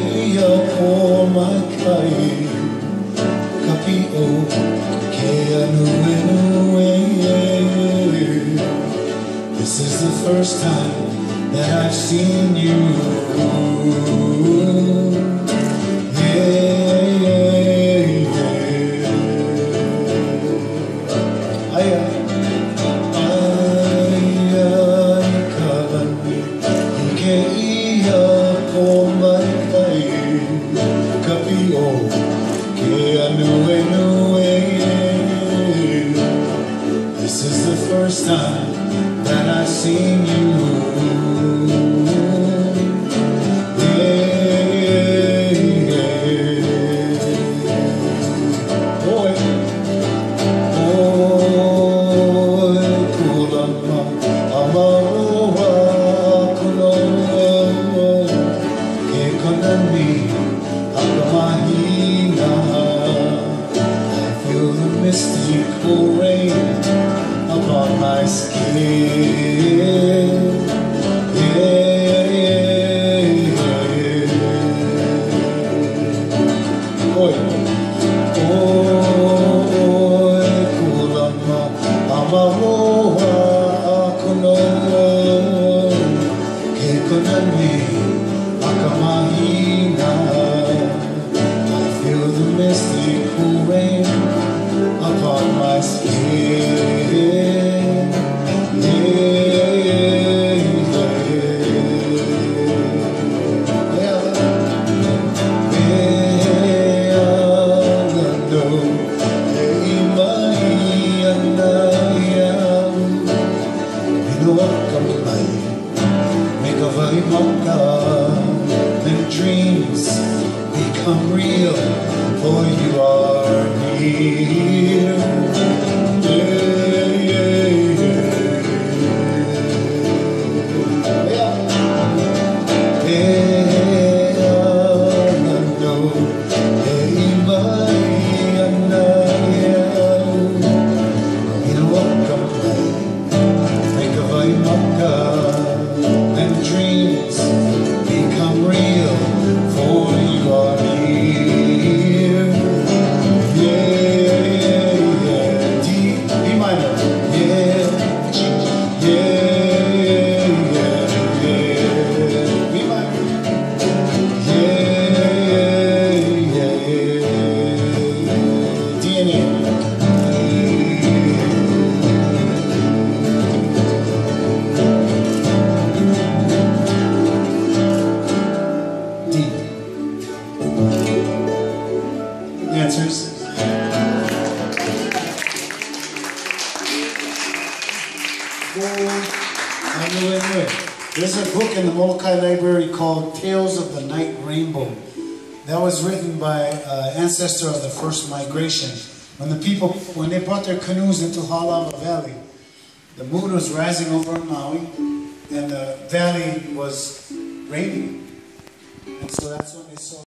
ia po makai kapio ke anuenue. This is the first time that I've seen you. This is the first time that I've seen you. Mystical rain upon my skin. Oi, oi, kulama, amaroha akuno, ke konami akamahina. I feel the mystical rain upon my skin. Then dreams become real, for you are near. Then dreams become real, for you are near. D minor. B minor. D and A. Answers. There's a book in the Molokai Library called Tales of the Night Rainbow. That was written by an ancestor of the first migration. When they brought their canoes into Hā'alama Valley, the moon was rising over Maui, and the valley was raining. And so that's when they saw